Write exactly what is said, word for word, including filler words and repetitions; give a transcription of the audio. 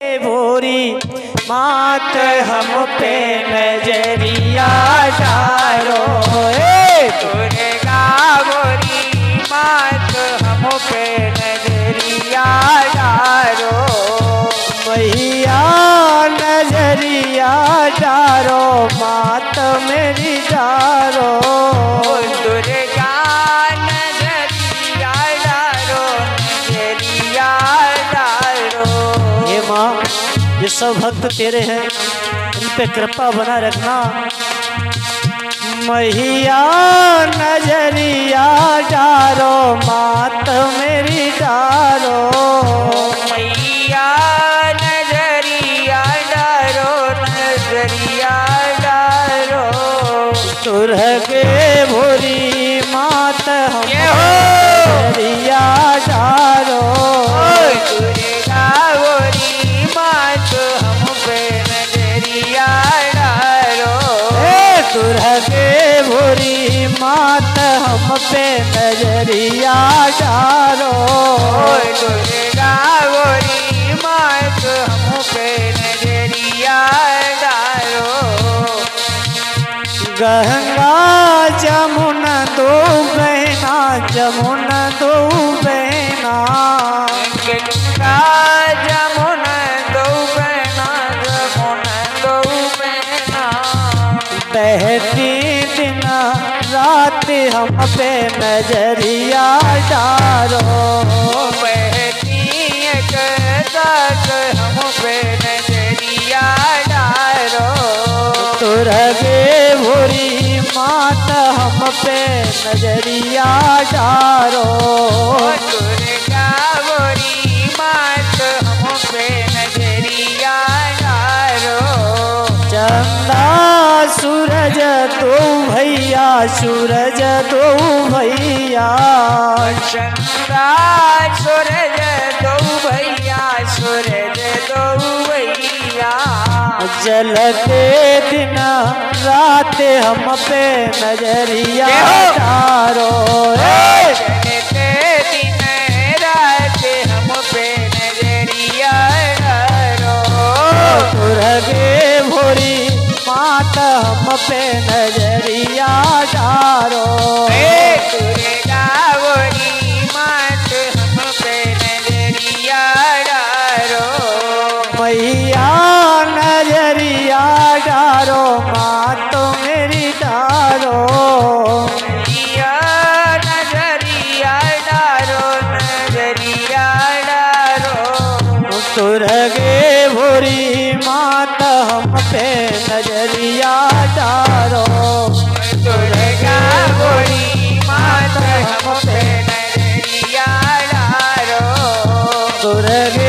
भोरी मात हम पे नजरिया डारो। दुर्गा गोरी मात हम पे नजरिया डारो। मैया नजरिया डारो मात मेरी डारो। दुर्गा नजरिया डारो नजरिया डारो। हे माँ, ये सब भक्त तेरे हैं, इन पे कृपा बना रखना। मैया नजरिया डारो मात मेरी डारो। मैया नजरिया डारो नजरिया डारो। तुरगे भोरी मात हम नजरिया डारो। दुर्गा गोरी मात हम पे नजरिया डारो। तुरगे भोरी मात हम पे नजरिया डारो। दुर्गा गोरी मात हम पे नजरिया डारो। गंगा जमुना दो बहना, जमुना दो बहना। गंगा जमुना दो बहना, जमुना दो बहना। बहती दिन रात हम पे नजरिया डारो। बहती एक साथ हम पे नजरिया डारो। तुरगे भोरी मात हम पे नजरिया डारो। दुर्गा गोरी मात हम पे नजरिया डारो। चंदा सूरज दो भैया, सूरज दो भैया। चंदा सूरज दो भैया, सूरज दो भैया। जलते दिन रात हम पे नजरिया डारो। जलते दिन रात हम पे नजरिया डारो। तुरगे भोरी मात हम पे नजरिया डारो। दुर्गा गोरी मात हम पे नजरिया डारो। मैया नजरिया डारो मात मेरी डारो। मैया नजरिया डारो नजरिया डारो। तुरगे भोरी मात हम पे नजरिया डारो। दुर्गा गोरी मात हम पे नजरिया डारो। तुरगे